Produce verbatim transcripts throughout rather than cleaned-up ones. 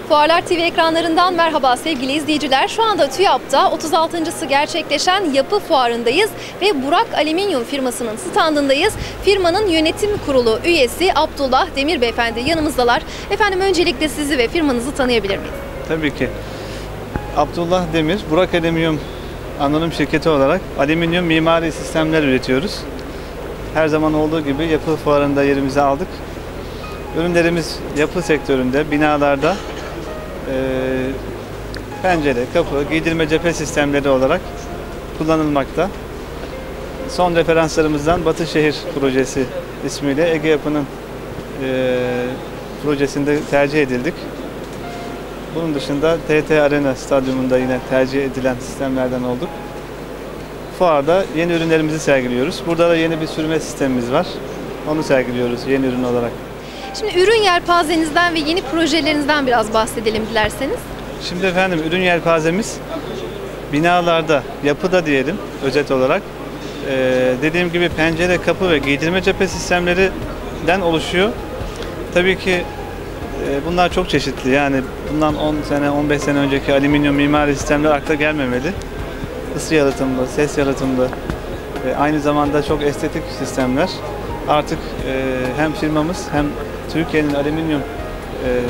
Fuarlar T V ekranlarından merhaba sevgili izleyiciler. Şu anda TÜYAP'ta otuz altıncısı gerçekleşen yapı fuarındayız ve Burak Alüminyum firmasının standındayız. Firmanın yönetim kurulu üyesi Abdullah Demir Beyefendi yanımızdalar. Efendim öncelikle sizi ve firmanızı tanıyabilir miyiz? Tabii ki. Abdullah Demir, Burak Alüminyum anonim şirketi olarak alüminyum mimari sistemler üretiyoruz. Her zaman olduğu gibi yapı fuarında yerimizi aldık. Ürünlerimiz yapı sektöründe, binalarda e, pencere, kapı, giydirme cephe sistemleri olarak kullanılmakta. Son referanslarımızdan Batışehir projesi ismiyle Ege Yapı'nın e, projesinde tercih edildik. Bunun dışında T T Arena Stadyumunda yine tercih edilen sistemlerden olduk. Fuarda yeni ürünlerimizi sergiliyoruz. Burada da yeni bir sürme sistemimiz var. Onu sergiliyoruz yeni ürün olarak. Şimdi ürün yelpazenizden ve yeni projelerinizden biraz bahsedelim dilerseniz. Şimdi efendim ürün yelpazemiz binalarda, yapıda diyelim özet olarak. Ee, dediğim gibi pencere, kapı ve giydirme cephe sistemlerinden oluşuyor. Tabii ki e, bunlar çok çeşitli. Yani bundan on sene, on beş sene önceki alüminyum mimari sistemler akla gelmemeli. Isı yalıtımlı, ses yalıtımlı, e, aynı zamanda çok estetik sistemler. Artık e, hem firmamız hem Türkiye'nin alüminyum e, e,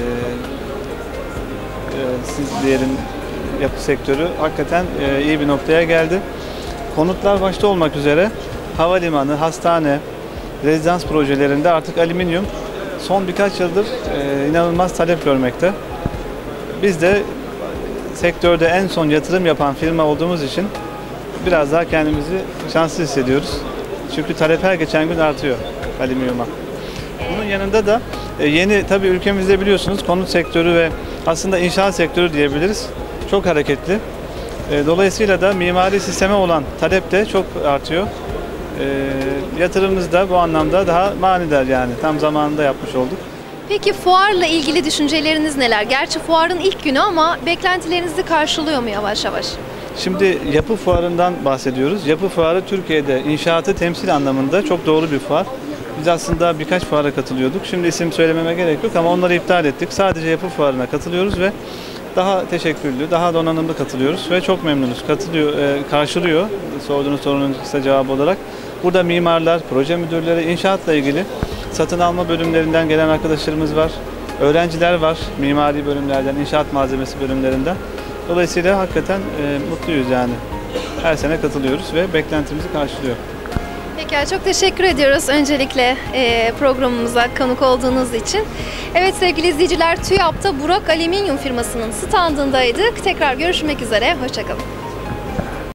sizlerin yapı sektörü hakikaten e, iyi bir noktaya geldi. Konutlar başta olmak üzere havalimanı, hastane, rezidans projelerinde artık alüminyum son birkaç yıldır e, inanılmaz talep görmekte. Biz de sektörde en son yatırım yapan firma olduğumuz için biraz daha kendimizi şanslı hissediyoruz. Çünkü talep her geçen gün artıyor alüminyuma. Bunun yanında da yeni tabii ülkemizde biliyorsunuz konut sektörü ve aslında inşaat sektörü diyebiliriz. Çok hareketli. Dolayısıyla da mimari sisteme olan talep de çok artıyor. Yatırımımız da bu anlamda daha manidar yani. Tam zamanında yapmış olduk. Peki fuarla ilgili düşünceleriniz neler? Gerçi fuarın ilk günü ama beklentilerinizi karşılıyor mu yavaş yavaş? Şimdi yapı fuarından bahsediyoruz. Yapı fuarı Türkiye'de inşaatı temsil anlamında çok doğru bir fuar. Biz aslında birkaç fuara katılıyorduk. Şimdi isim söylememe gerek yok ama onları iptal ettik. Sadece yapı fuarına katılıyoruz ve daha teşekküllü, daha donanımlı katılıyoruz ve çok memnunuz. Katılıyor, e, karşılıyor sorduğunuz sorunun kısa cevabı olarak. Burada mimarlar, proje müdürleri, inşaatla ilgili satın alma bölümlerinden gelen arkadaşlarımız var. Öğrenciler var mimari bölümlerden, inşaat malzemesi bölümlerinden. Dolayısıyla hakikaten e, mutluyuz yani. Her sene katılıyoruz ve beklentimizi karşılıyor. Peki çok teşekkür ediyoruz öncelikle e, programımıza konuk olduğunuz için. Evet sevgili izleyiciler TÜYAP'ta Burak Alüminyum firmasının standındaydık. Tekrar görüşmek üzere. Hoşça kalın.